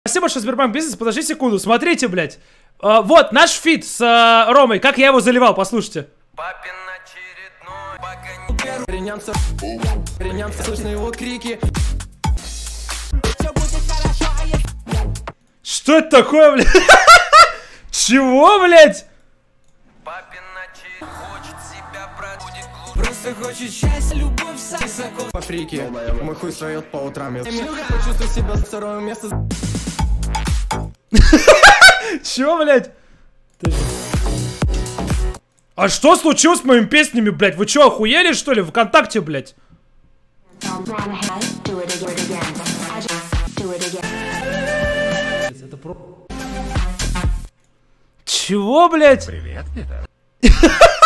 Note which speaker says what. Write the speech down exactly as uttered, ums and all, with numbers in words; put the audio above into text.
Speaker 1: Спасибо, что Сбербанк Бизнес. Подожди секунду. Смотрите, блядь. А, вот наш фит с а, Ромой. Как я его заливал, послушайте. Папин очередной. Ренямся, ренямся, слышно его крики. Что это такое, блядь? Чего, блядь? Папин хочет себя пробудить. Просто хочет счастья, любовь, высоко. По фрике, мой хуй встает по утрам. Я почувствую себя с второго места. Чего, блядь? А что случилось с моими песнями, блядь? Вы чё, охуели, что ли? ВКонтакте, блядь? Это про... Чего, блядь?
Speaker 2: Привет, Питер.